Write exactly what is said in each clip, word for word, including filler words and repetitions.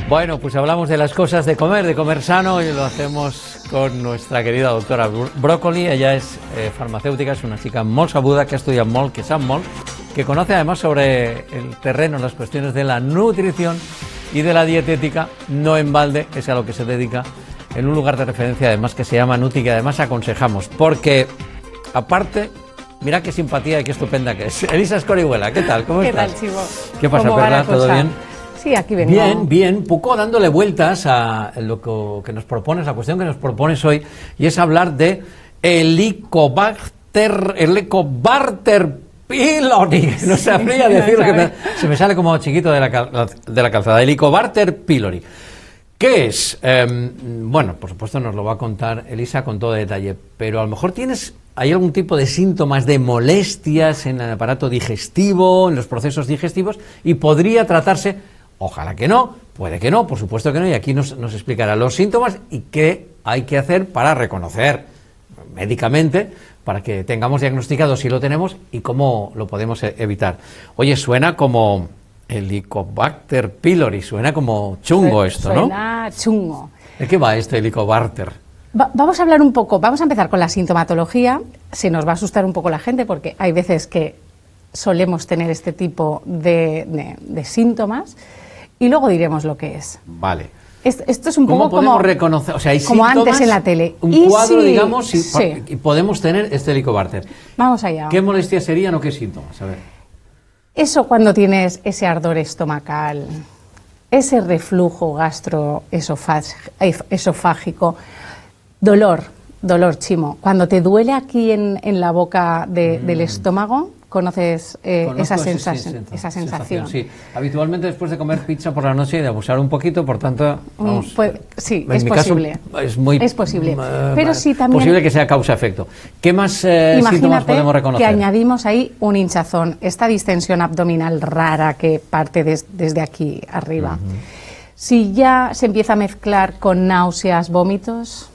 Bueno, pues hablamos de las cosas de comer, de comer sano, y lo hacemos con nuestra querida doctora Brócoli. Ella es eh, farmacéutica, es una chica molt sabuda, que ha estudiat molt, que sap molt, que conoce además sobre el terreno, las cuestiones de la nutrición y de la dietética. No en balde es a lo que se dedica, en un lugar de referencia además que se llama Nuti, que además aconsejamos, porque aparte... Mira qué simpatía y qué estupenda que es. Elisa Escorihuela, ¿qué tal? ¿Cómo ¿Qué estás? tal, Chivo? ¿Qué pasa, Perla? ¿Todo bien? Sí, aquí vengo. Bien, bien. Poco dándole vueltas a lo que nos propones, la cuestión que nos propones hoy, y es hablar de Helicobacter, Helicobacter pylori. No sabría decir lo que me, se me sale como chiquito de la, de la calzada. Helicobacter pylori. ¿Qué es? Eh, bueno, por supuesto nos lo va a contar Elisa con todo detalle, pero a lo mejor tienes... ¿Hay algún tipo de síntomas de molestias en el aparato digestivo, en los procesos digestivos? Y podría tratarse, ojalá que no, puede que no, por supuesto que no, y aquí nos, nos explicará los síntomas y qué hay que hacer para reconocer médicamente, para que tengamos diagnosticado si lo tenemos y cómo lo podemos evitar. Oye, suena como Helicobacter pylori, suena como chungo esto, ¿no? Suena chungo. ¿De qué va este Helicobacter? Va, vamos a hablar un poco, vamos a empezar con la sintomatología. Se nos va a asustar un poco la gente porque hay veces que solemos tener este tipo de, de, de síntomas y luego diremos lo que es. Vale. Esto, esto es un ¿Cómo poco podemos como, reconocer? O sea, hay como síntomas, antes en la tele. Un y cuadro, si, digamos, y, sí. y podemos tener este Helicobacter. Vamos allá. ¿Qué molestias serían o qué síntomas? A ver. Eso cuando tienes ese ardor estomacal, ese reflujo gastroesofágico, dolor, dolor, Chimo. Cuando te duele aquí en, en la boca de, mm. del estómago, ¿conoces eh, esa, sensa ese, sí, esa sensación? Sí, habitualmente después de comer pizza por la noche y de abusar un poquito, por tanto, vamos, pues, sí, en es mi posible. Caso, es muy es posible. Uh, Pero sí también posible que sea causa-efecto. ¿Qué más eh, síntomas podemos reconocer? Que añadimos ahí un hinchazón, esta distensión abdominal rara que parte des, desde aquí arriba. Uh-huh. Si ya se empieza a mezclar con náuseas, vómitos...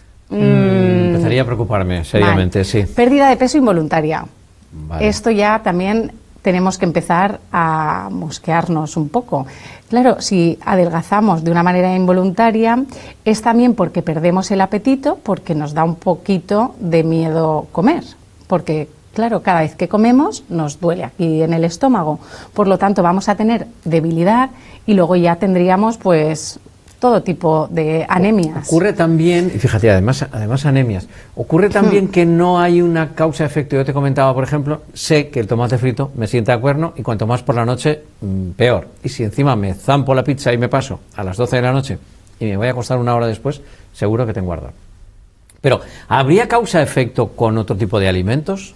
Mm, empezaría a preocuparme seriamente, vale. Sí. Pérdida de peso involuntaria. Vale. Esto ya también tenemos que empezar a mosquearnos un poco. Claro, si adelgazamos de una manera involuntaria, es también porque perdemos el apetito, porque nos da un poquito de miedo comer. Porque, claro, cada vez que comemos nos duele aquí en el estómago. Por lo tanto, vamos a tener debilidad y luego ya tendríamos, pues... todo tipo de anemias. Ocurre también, y fíjate, además, además anemias, ocurre también hmm. que no hay una causa-efecto. Yo te comentaba, por ejemplo, sé que el tomate frito me sienta a cuerno y cuanto más por la noche, mmm, peor. Y si encima me zampo la pizza y me paso a las doce de la noche y me voy a acostar una hora después, seguro que tengo ardor. Pero, ¿habría causa-efecto con otro tipo de alimentos?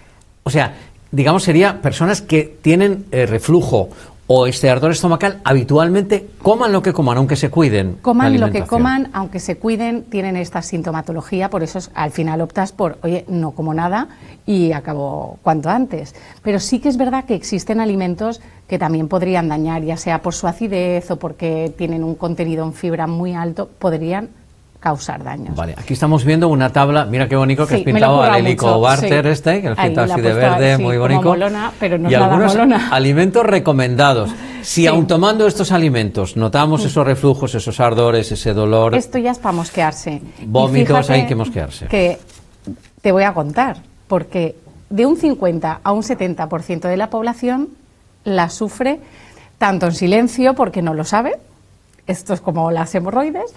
O sea, digamos, sería personas que tienen eh, reflujo o este ardor estomacal, habitualmente coman lo que coman, aunque se cuiden. Coman lo que coman, aunque se cuiden, tienen esta sintomatología, por eso es, al final optas por, oye, no como nada y acabo cuanto antes. Pero sí que es verdad que existen alimentos que también podrían dañar, ya sea por su acidez o porque tienen un contenido en fibra muy alto, podrían causar daños. Vale, aquí estamos viendo una tabla, mira qué bonito que sí, has pintado al Helicobacter sí. este, que lo has Ahí pintado así de puesto, verde, sí, muy bonito. Molona, pero no y es nada algunos molona. alimentos recomendados. Si sí. aun tomando estos alimentos notamos mm. esos reflujos, esos ardores, ese dolor... Esto ya es para mosquearse. Vómitos, hay que mosquearse. Que te voy a contar, porque de un cincuenta a un setenta por ciento de la población la sufre tanto en silencio porque no lo sabe, esto es como las hemorroides,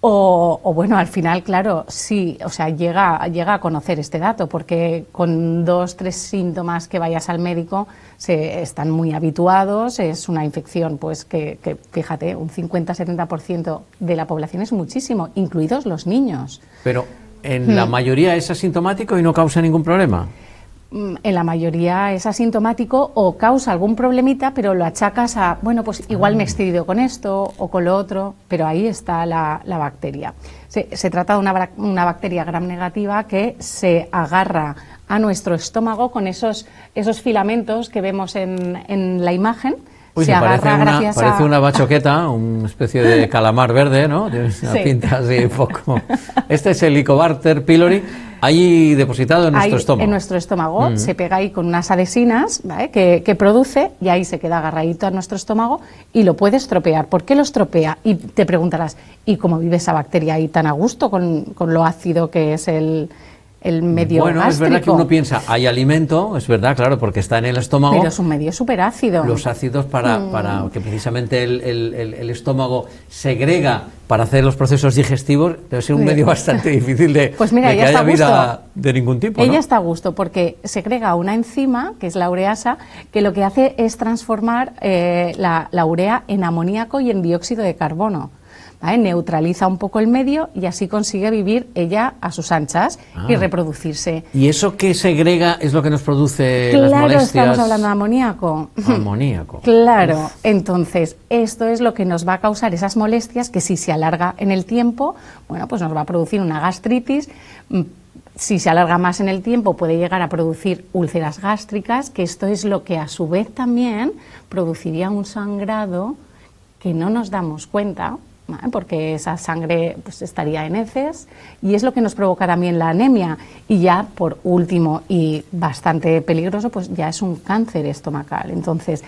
o, o bueno, al final, claro, sí, o sea, llega, llega a conocer este dato, porque con dos, tres síntomas que vayas al médico se están muy habituados, es una infección, pues que, que fíjate, un cincuenta a setenta por ciento de la población es muchísimo, incluidos los niños. Pero en hmm. la mayoría es asintomático y no causa ningún problema. En la mayoría es asintomático o causa algún problemita, pero lo achacas a, bueno, pues igual me he excedido con esto o con lo otro, pero ahí está la, la bacteria. Se, se trata de una, una bacteria gram negativa que se agarra a nuestro estómago con esos, esos filamentos que vemos en, en la imagen, Uy, se se agarra parece, una, gracias parece a... una bachoqueta, una especie de calamar verde, ¿no? Tiene una Sí. pinta así un poco. Este es el Helicobacter pylori, ahí depositado en nuestro Ahí, estómago. en nuestro estómago, Mm. se pega ahí con unas adhesinas, ¿vale? que, que produce y ahí se queda agarradito a nuestro estómago y lo puede estropear. ¿Por qué lo estropea? Y te preguntarás, ¿y cómo vive esa bacteria ahí tan a gusto con, con lo ácido que es el, el medio Bueno, gástrico? es verdad que uno piensa, hay alimento, es verdad, claro, porque está en el estómago. Pero es un medio súper ácido. Los ácidos para, Mm. para que precisamente el, el- el- el estómago segrega para hacer los procesos digestivos, debe ser un Sí. medio bastante difícil de, Pues mira, de que ella está haya a gusto. vida de ningún tipo, Ella ¿no? está a gusto porque segrega una enzima, que es la ureasa, que lo que hace es transformar eh, la, la urea en amoníaco y en dióxido de carbono. ¿Vale? Neutraliza un poco el medio y así consigue vivir ella a sus anchas y Ah. reproducirse. ¿Y eso que segrega es lo que nos produce las Claro, molestias? estamos hablando de amoníaco. Amoníaco. Claro, entonces esto es lo que nos va a causar esas molestias que si se alarga en el tiempo, bueno, pues nos va a producir una gastritis. Mm, Si se alarga más en el tiempo puede llegar a producir úlceras gástricas, que esto es lo que a su vez también produciría un sangrado que no nos damos cuenta, ¿vale? Porque esa sangre pues, estaría en heces y es lo que nos provoca también la anemia. Y ya por último y bastante peligroso, pues ya es un cáncer estomacal. Entonces,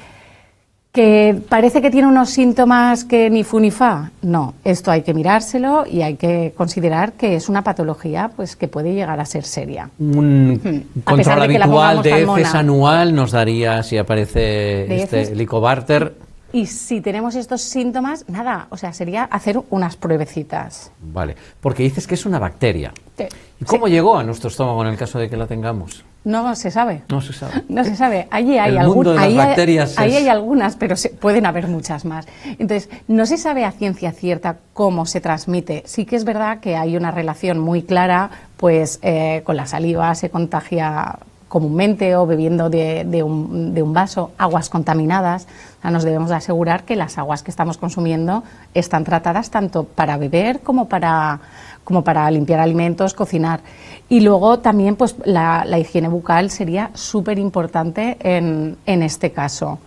¿que parece que tiene unos síntomas que ni fu ni fa? No, esto hay que mirárselo y hay que considerar que es una patología pues que puede llegar a ser seria. Un A control pesar de que la habitual pongamos de tan heces mona. anual nos daría, si aparece De este heces. Helicobacter. Y si tenemos estos síntomas, nada, o sea, sería hacer unas pruebecitas. Vale, porque dices que es una bacteria. Que- ¿Y cómo sí, llegó a nuestro estómago en el caso de que la tengamos? no se sabe. No se sabe. No se sabe. Allí hay, El algún- mundo de las ahí hay- bacterias ahí es- hay algunas, pero se- pueden haber muchas más. Entonces, no se sabe a ciencia cierta cómo se transmite. Sí que es verdad que hay una relación muy clara, pues eh, con la saliva se contagia comúnmente o bebiendo de, de un, de un vaso, aguas contaminadas. O sea, nos debemos de asegurar que las aguas que estamos consumiendo están tratadas tanto para beber como para, como para limpiar alimentos, cocinar. Y luego también pues la, la higiene bucal sería súper importante en, en este caso.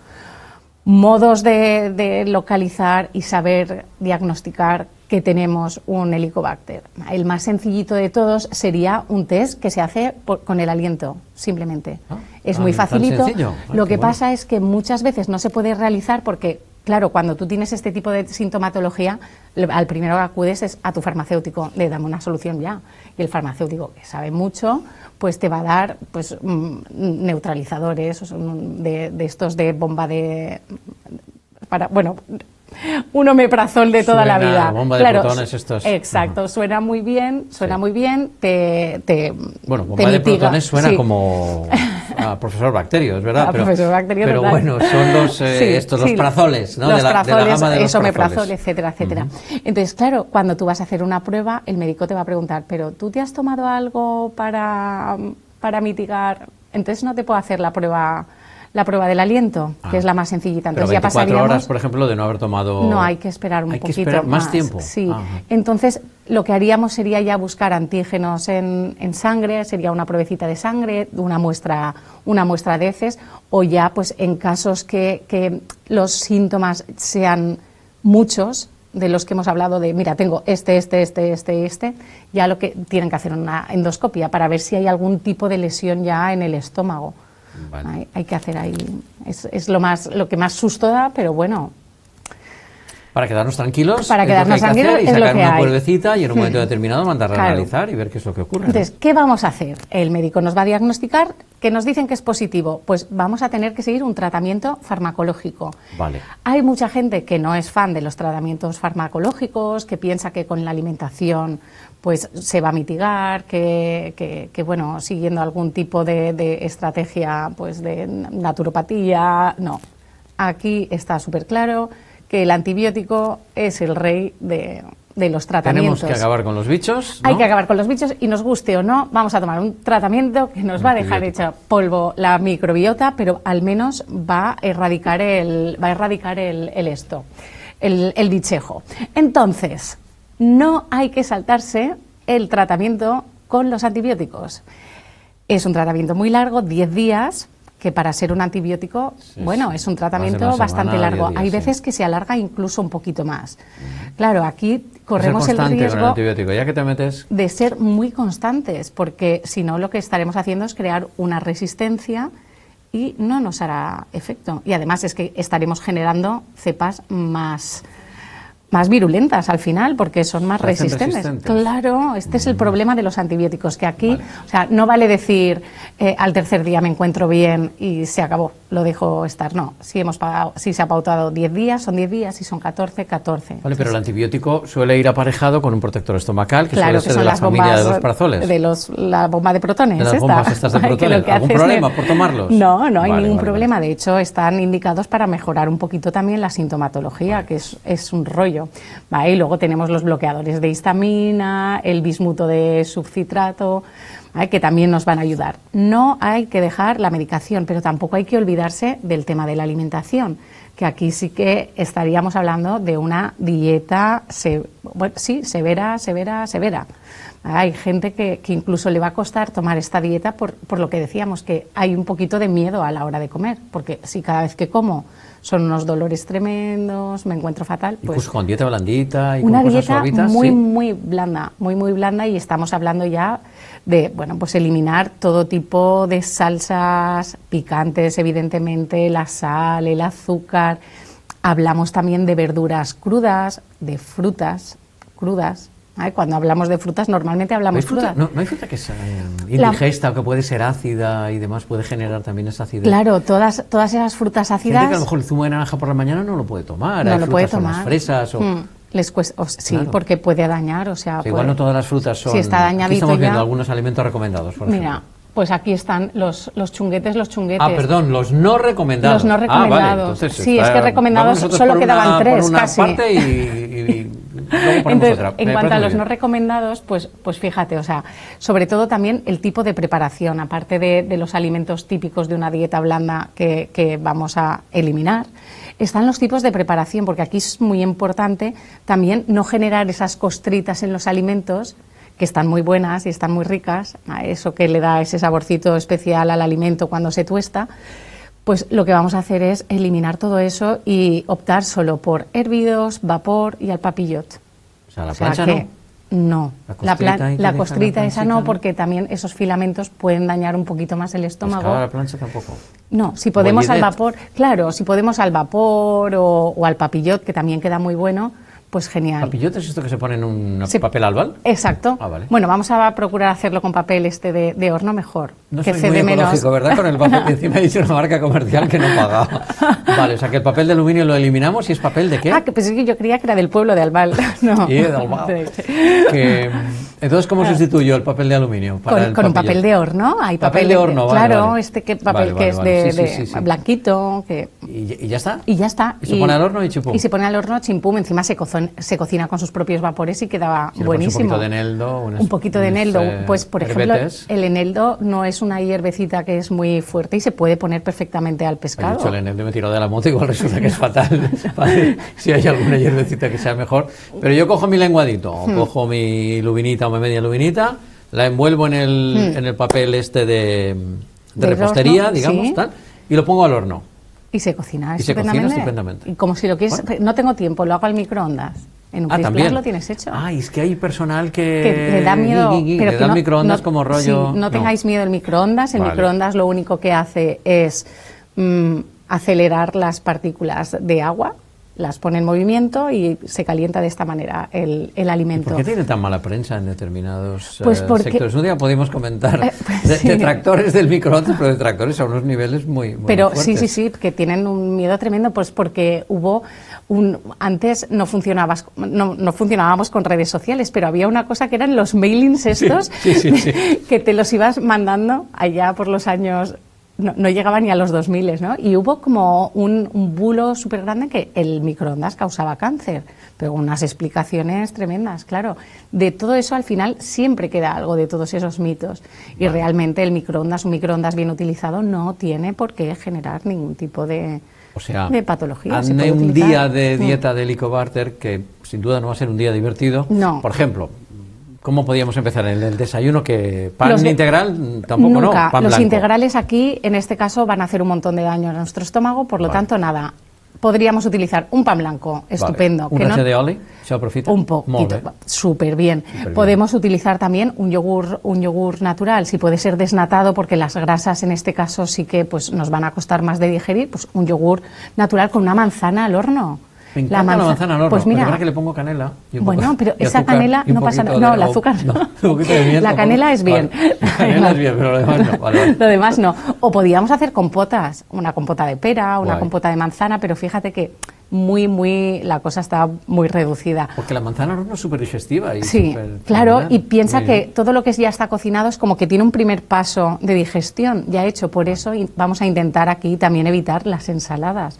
Modos de, de localizar y saber diagnosticar que tenemos un Helicobacter. El más sencillito de todos sería un test que se hace por- con el aliento, simplemente. Ah, es tan- muy tan facilito. sencillo. Ah, Lo qué que bueno. pasa es que muchas veces no se puede realizar porque, claro, cuando tú tienes este tipo de sintomatología, le- al primero que acudes es a tu farmacéutico, le dame una solución ya. Y el farmacéutico, que sabe mucho, pues te va a dar pues mm, neutralizadores o son de, de estos de bomba de... para bueno, un omeprazol de toda la Suena vida. bomba de Claro, protones estos. Exacto, suena muy bien, suena Sí. muy bien, te, te Bueno, te bomba de mitiga. protones suena Sí. como a profesor Bacterio, es verdad. A pero, profesor Bacterio, pero total. bueno, son los, eh, Sí, estos, los sí, prazoles, ¿no? Los de, la, de la prazoles, gama de los eso, omeprazol, prazoles. etcétera, etcétera. Entonces, claro, cuando tú vas a hacer una prueba, el médico te va a preguntar, ¿pero tú te has tomado algo para, para mitigar? Entonces no te puedo hacer la prueba la prueba del aliento, Ah. que es la más sencillita. Pero Entonces ya veinticuatro pasaríamos... horas, por ejemplo, de no haber tomado... No, hay que esperar un Hay que poquito esperar más tiempo. Sí. Ajá. Entonces, lo que haríamos sería ya buscar antígenos en, en sangre, sería una pruebecita de sangre, una muestra, una muestra de heces, o ya, pues, en casos que, que los síntomas sean muchos, de los que hemos hablado de, mira, tengo este, este, este, este, este, ya lo que tienen que hacer una endoscopia para ver si hay algún tipo de lesión ya en el estómago. Vale. Hay, hay que hacer ahí, es, es lo más, lo que más susto da, pero bueno. Para quedarnos tranquilos, Para es quedarnos lo que hay que tranquilos hacer, y es lo sacar que una hay. pruebecita y en un momento Hmm. determinado mandarla Claro. a analizar y ver qué es lo que ocurre. ¿no? Entonces, ¿qué vamos a hacer? El médico nos va a diagnosticar, que nos dicen que es positivo, pues vamos a tener que seguir un tratamiento farmacológico. Vale. Hay mucha gente que no es fan de los tratamientos farmacológicos, que piensa que con la alimentación pues se va a mitigar, que, que, que, bueno, siguiendo algún tipo de, de estrategia pues de naturopatía, no. Aquí está súper claro que el antibiótico es el rey de, de los tratamientos. Tenemos que acabar con los bichos, ¿no? Hay que acabar con los bichos y nos guste o no, vamos a tomar un tratamiento que nos va a dejar Antibiótico. hecha polvo la microbiota, pero al menos va a erradicar el, va a erradicar el, el esto, el, el bichejo. Entonces, no hay que saltarse el tratamiento con los antibióticos. Es un tratamiento muy largo, diez días, que para ser un antibiótico, sí, bueno, sí. es un tratamiento bastante largo. Día, Hay veces sí. que se alarga incluso un poquito más. Mm. Claro, aquí corremos el riesgo con el antibiótico, ya que te metes... de ser muy constantes, porque si no lo que estaremos haciendo es crear una resistencia y no nos hará efecto. Y además es que estaremos generando cepas más... más virulentas al final, porque son más resistentes. resistentes. Claro, este mm. es el problema de los antibióticos, que aquí, vale. o sea, no vale decir eh, al tercer día me encuentro bien y se acabó, lo dejo estar. No, si hemos pagado, si se ha pautado diez días, son diez días, si son catorce, catorce. Vale, pero el antibiótico suele ir aparejado con un protector estomacal, que claro, suele que ser de la familia de los parazoles. De los, la bomba de protones. De las esta. bombas estas de protones. ¿Algún problema es... por tomarlos? No, no hay vale, ningún vale, problema. vale. De hecho, están indicados para mejorar un poquito también la sintomatología, vale. que es, es un rollo. Vale, y luego tenemos los bloqueadores de histamina, el bismuto de subcitrato, ¿vale? que también nos van a ayudar. No hay que dejar la medicación, pero tampoco hay que olvidarse del tema de la alimentación, que aquí sí que estaríamos hablando de una dieta, se, bueno, sí, severa, severa, severa. Hay gente que, que incluso le va a costar tomar esta dieta por, por lo que decíamos, que hay un poquito de miedo a la hora de comer, porque si cada vez que como son unos dolores tremendos, me encuentro fatal. Pues incluso con dieta blandita y una con dieta cosas suavitas, muy, ¿sí? muy blanda, muy, muy blanda, y estamos hablando ya de, bueno, pues eliminar todo tipo de salsas picantes, evidentemente, la sal, el azúcar. Hablamos también de verduras crudas, de frutas crudas. ¿Vale? Cuando hablamos de frutas, normalmente hablamos ¿No fruta, frutas. No, no hay fruta que sea indigesta la... o que puede ser ácida y demás, puede generar también esa acidez. Claro, todas, todas esas frutas ácidas... Gente que a lo mejor el zumo de naranja por la mañana no lo puede tomar. No hay lo frutas puede o tomar. Las fresas o... Mm. Les cuesta, o, sí, claro. porque puede dañar, o sea... o sea puede... Igual no todas las frutas son... Si está dañadito aquí estamos ya... viendo algunos alimentos recomendados, por Mira, ejemplo. pues aquí están los, los chunguetes, los chunguetes. Ah, perdón, los no recomendados. Los no recomendados. Ah, vale, entonces sí, está... es que recomendados solo quedaban una, tres, por una casi. parte y, y luego ponemos Entonces, otra. En Me cuanto a los bien. no recomendados, pues, pues fíjate, o sea, sobre todo también el tipo de preparación, aparte de, de los alimentos típicos de una dieta blanda que, que vamos a eliminar, están los tipos de preparación, porque aquí es muy importante también no generar esas costritas en los alimentos, que están muy buenas y están muy ricas, eso que le da ese saborcito especial al alimento cuando se tuesta. Pues lo que vamos a hacer es eliminar todo eso y optar solo por hervidos, vapor y al papillot. O sea, la o sea plancha que, no. No, la, plan, la costrita la esa no, porque también esos filamentos pueden dañar un poquito más el estómago. Pues la plancha tampoco. No, si podemos al vapor, claro, si podemos al vapor o, o al papillot, que también queda muy bueno, pues genial. ¿Papillot es esto que se pone en un se, papel albal? Exacto. Ah, vale. Bueno, vamos a procurar hacerlo con papel este de, de horno mejor. No que soy cede muy ecológico, menos. ¿verdad? Con el papel que encima he dicho una marca comercial que no pagaba. Vale, o sea que el papel de aluminio lo eliminamos y es papel de qué? Ah, que pensé que yo creía que era del pueblo de Albal. No. Y de Albal. Que, entonces, ¿cómo sustituyo el papel de aluminio? Para con el con un papel de horno. Hay papel, papel de horno, vale, claro, vale. este que papel Vale, que vale, es vale. de, Sí, sí, de sí, sí. blanquito. Que... ¿Y, ¿Y ya está? Y ya está. ¿Y se pone al horno y chimpum? Y se pone al horno, chimpum, encima se, cozon, se cocina con sus propios vapores y quedaba Si buenísimo. Un poquito de eneldo. Unas, un poquito de eneldo. unas, eh, pues, por herbetes. ejemplo, el eneldo no es una hierbecita que es muy fuerte y se puede poner perfectamente al pescado. He dicho el eneldo, me tiró de la moto, igual resulta que es fatal. Vale, si hay alguna hierbecita que sea mejor. Pero yo cojo mi lenguadito, o hmm. cojo mi lubinita o mi media lubinita, la envuelvo en el, hmm. en el papel este de, de repostería, horno, digamos, ¿sí? tal, y lo pongo al horno. Y se cocina y estupendamente. Se cocina estupendamente. Y como si lo quieres, bueno. no tengo tiempo, lo hago al microondas. En un ah, también lo tienes hecho. Ah, es que hay personal que, que le da miedo, gui, gui, pero le que da no, microondas no, como rollo. Sí, no tengáis no. miedo del microondas. El vale. microondas lo único que hace es mmm, acelerar las partículas de agua, las pone en movimiento y se calienta de esta manera el, el alimento. ¿Y por qué tiene tan mala prensa en determinados pues porque, eh, sectores? Un día podemos comentar eh, pues de, sí. detractores del microondas, pero detractores a unos niveles muy, muy Pero fuertes. sí, sí, sí, que tienen un miedo tremendo, pues porque hubo un antes no funcionabas, no, no funcionábamos con redes sociales, pero había una cosa que eran los mailings estos sí, sí, sí, sí. que te los ibas mandando allá por los años. No, no llegaba ni a los dos mil, ¿no? Y hubo como un, un bulo súper grande que el microondas causaba cáncer, pero con unas explicaciones tremendas, claro. De todo eso al final siempre queda algo de todos esos mitos. Y vale. realmente el microondas, un microondas bien utilizado, no tiene por qué generar ningún tipo de, o sea, de patología. Hazme un día de dieta de Helicobacter que sin duda no va a ser un día divertido. No. Por ejemplo, ¿cómo podíamos empezar? ¿En el desayuno? Que ¿Pan Los de- integral? Tampoco, Nunca. ¿no? Pan Los blanco. integrales aquí, en este caso, van a hacer un montón de daño a nuestro estómago, por lo Vale. tanto, nada. Podríamos utilizar un pan blanco, estupendo. Vale. Un que no- rache de oli, ¿se aprofita? Un Molt poquito, bé. súper bien. Superbién. Podemos utilizar también un yogur, un yogur natural, si puede ser desnatado, porque las grasas en este caso sí que pues, nos van a costar más de digerir, pues un yogur natural con una manzana al horno. Me encanta la manza- manzana al horno. Pues mira, Lo que pasa es que le pongo canela. y un bueno, poco- pero y esa azúcar, canela y un no pasa poquito nada. No, de- el azúcar no. un poquito de miel La tampoco. canela es bien. Vale. La canela es bien, pero lo demás no. Vale, vale. Lo demás no. O podíamos hacer compotas, una compota de pera, una Guay. compota de manzana, pero fíjate que muy, muy, la cosa está muy reducida. Porque la manzana al horno es súper digestiva. Y Sí, súper claro, fenomenal. y piensa Muy que bien. todo lo que ya está cocinado es como que tiene un primer paso de digestión ya hecho, por eso in- vamos a intentar aquí también evitar las ensaladas.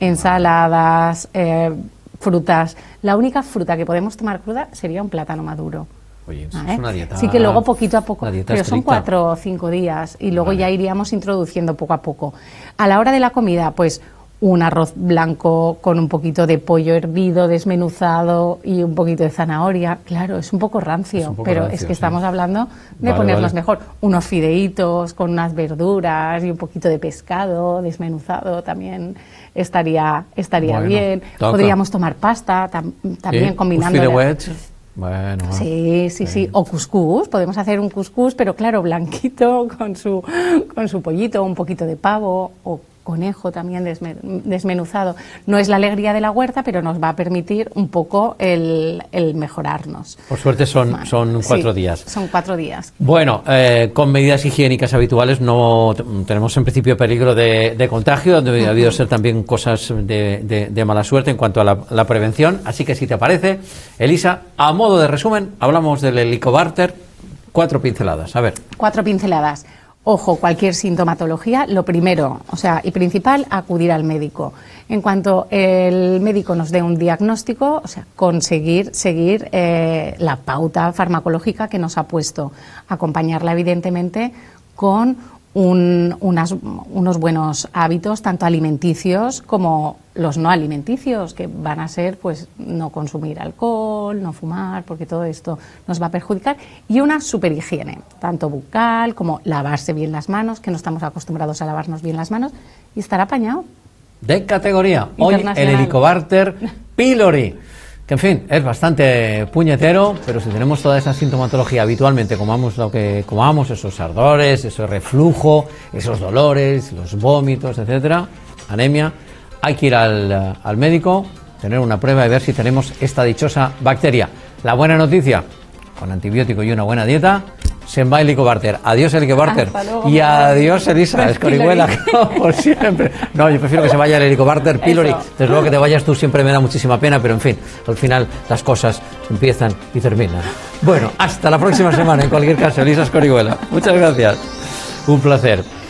Ensaladas, eh, frutas. La única fruta que podemos tomar cruda sería un plátano maduro. Oye, eso ¿vale? es una dieta. Sí que luego poquito a poco, una dieta pero son estricta. cuatro o cinco días y luego Vale. ya iríamos introduciendo poco a poco. A la hora de la comida, pues un arroz blanco con un poquito de pollo hervido, desmenuzado y un poquito de zanahoria. Claro, es un poco rancio, Es un poco pero rancio, es que sí. estamos hablando de Vale, ponernos vale. mejor. Unos fideitos con unas verduras y un poquito de pescado desmenuzado también estaría, estaría Bueno, bien. toca. Podríamos tomar pasta tam- también Sí, combinando. uns la- fideuets. Bueno. Sí, sí, sí. O cuscús, podemos hacer un cuscús, pero claro, blanquito, con su, con su pollito, un poquito de pavo o conejo también desme- desmenuzado. No es la alegría de la huerta, pero nos va a permitir un poco el, el mejorarnos. Por suerte son, Vale. son Sí, cuatro días. Son cuatro días. Bueno, eh, con medidas higiénicas habituales no t- tenemos en principio peligro de, de contagio, debe ha habido ser también cosas de, de- de mala suerte en cuanto a la, la prevención. Así que si te parece, Elisa, a modo de resumen, hablamos del helicobacter, cuatro pinceladas. A ver. Cuatro pinceladas. Ojo, cualquier sintomatología, lo primero, o sea, y principal, acudir al médico. En cuanto el médico nos dé un diagnóstico, o sea, conseguir seguir eh, la pauta farmacológica que nos ha puesto, acompañarla evidentemente con un- unas- unos buenos hábitos, tanto alimenticios como los no alimenticios, que van a ser pues no consumir alcohol, no fumar, porque todo esto nos va a perjudicar, y una superhigiene, tanto bucal como lavarse bien las manos, que no estamos acostumbrados a lavarnos bien las manos, y estar apañado. De categoría, hoy el Internacional. Helicobacter pylori, que en fin, es bastante puñetero, pero si tenemos toda esa sintomatología habitualmente, comamos lo que comamos, esos ardores, ese reflujo, esos dolores, los vómitos, etcétera, anemia, hay que ir al, al médico, tener una prueba y ver si tenemos esta dichosa bacteria. La buena noticia, con antibiótico y una buena dieta, se va el Helicobacter. Adiós Helicobacter. Hasta luego, Y mamá. adiós Elisa, Pues Escorihuela, Pylori. como siempre. No, yo prefiero que se vaya el Helicobacter pylori. Eso. Desde luego que te vayas tú siempre me da muchísima pena, pero en fin, al final las cosas empiezan y terminan. Bueno, hasta la próxima semana, en cualquier caso, Elisa Escorihuela. Muchas gracias. Un placer.